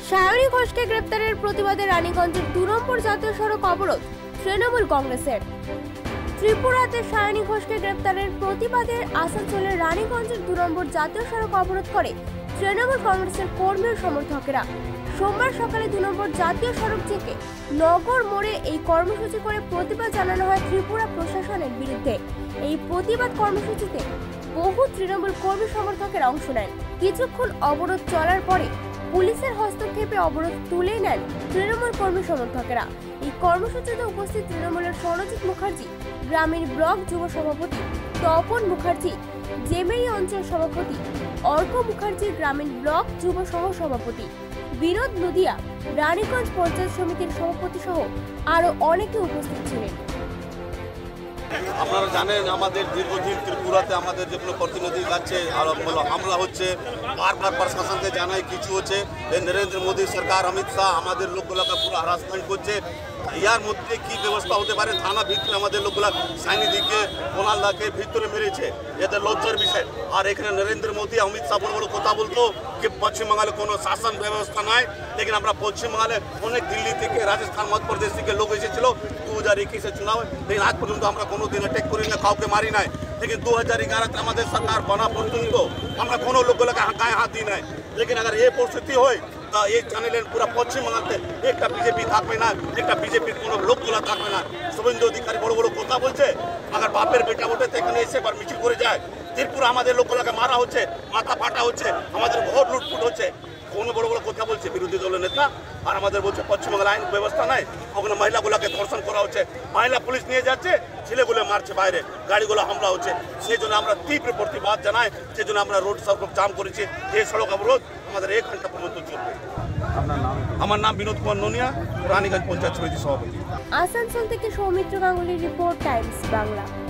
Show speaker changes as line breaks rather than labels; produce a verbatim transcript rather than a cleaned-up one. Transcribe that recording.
সায়নী ঘোষকে গ্রেপ্তারের প্রতিবাদে রানীগঞ্জের দু নম্বর জাতীয় সড়ক অবরোধ তৃণমূল কংগ্রেসের। ত্রিপুরাতে সায়নী ঘোষকে গ্রেপ্তারের প্রতিবাদে আসানসোলের রানীগঞ্জের দু নম্বর জাতীয় সড়ক অবরোধ করে তৃণমূল কংগ্রেসের কর্মী ও সমর্থকেরা। সোমবার সকালে দু নম্বর জাতীয় সড়ক থেকে নগর মোড়ে এই কর্মসূচি করে প্রতিবাদ জানানো হয় ত্রিপুরা প্রশাসনের বিরুদ্ধে। এই প্রতিবাদ কর্মসূচিতে বহু তৃণমূল কর্মী সমর্থকেরা অংশ নেন। কিছুক্ষণ অবরোধ চলার পরে পুলিশের হস্তক্ষেপে অবরোধ তুলে নেন তৃণমূল কর্মী সমর্থকেরা। এই কর্মসূচিতে উপস্থিত তৃণমূলের সরজিৎ মুখার্জি, গ্রামীণ ব্লক যুব সভাপতি তপন মুখার্জি, জেমেরি অঞ্চল সভাপতি অর্ক মুখার্জি, গ্রামীণ ব্লক যুব সহ সভাপতি বিনোদ নদিয়া, রানীগঞ্জ পঞ্চায়েত সমিতির সভাপতি সহ আরো অনেকে উপস্থিত ছিলেন।
আপনারা জানেন আমাদের দীর্ঘদিন ত্রিপুরাতে আমাদের যেগুলো প্রতিনিধি যাচ্ছে আর হামলা হচ্ছে, বারবার প্রশাসনকে জানাই কিছু হচ্ছে। নরেন্দ্র মোদী সরকার, অমিত শাহ আমাদের লোকগুলোকে পুরো হ্যারাসমেন্ট করছে। ইয়ার মধ্যে কি ব্যবস্থা হতে পারে? থানা ভিতরে আমাদের লোকগুলা সাইনিদিকে কোনালদাকে ভিতরে মেরেছে, এদের লজ্জার বিষয়। আর এখানে নরেন্দ্র মোদী, অমিত শাহ বড় বড় কথা বলতো কি পশ্চিমবঙ্গে কোনো শাসন ব্যবস্থা নাই, লেকিন আমরা পশ্চিমবঙ্গে অনেক দিল্লি থেকে, রাজস্থান, মধ্যপ্রদেশ থেকে লোক এসেছিল দু হাজার একুশে চুনাव, লেকিন আজ পর্যন্ত আমরা কোনো দিন অ্যাটাক করি না, কাউকে মারি নাই। लेकिन दो हज़ार ग्यारह আমাদের সরকার বনা পর্যন্ত আমরা কোনো লোকগুলোকে গায়ে হাত দিই নাই। लेकिन अगर ये परिस्थिति হয় তা এই চ্যানেলের পুরো পশ্চিমবঙ্গতে একটা বিজেপি থাকবে না, একটা বিজেপির কোনো লোকগুলো থাকবে না। শুভেন্দু অধিকারী বড় বড় কথা বলছে, আবার বাপের বেটা ওঠে এখানে এসে বার মিছিল করে যায়। ত্রিপুরা আমাদের লোকগুলোকে মারা হচ্ছে, মাথা ফাটা হচ্ছে, আমাদের ঘর লুটফুট হচ্ছে। কোনো বড় বড় কথা বলছে বিরোধী দলের নেতা, আর আমাদের বলছে পশ্চিমবঙ্গের আইন ব্যবস্থা নাই। ওখানে মহিলাগুলোকে ধর্ষণ করা হচ্ছে, মহিলা পুলিশ নিয়ে যাচ্ছে, ছেলেগুলো মারছে বাইরে, গাড়িগুলো হামলা হচ্ছে। সেই জন্য আমরা তীব্র প্রতিবাদ জানাই, সেই জন্য আমরা রোড সড়ক জাম করেছি। এই সড়ক অবরোধ আমাদের এক ঘন্টা পর্যন্ত চলবে। আমার নাম বিনোদ কুমার নোনিয়া, রানীগঞ্জ পঞ্চায়েত সমিতি সভাপতি।
আসানসোল থেকে সৌমিত্র গাঙ্গুলির রিপোর্ট, টাইমস বাংলা।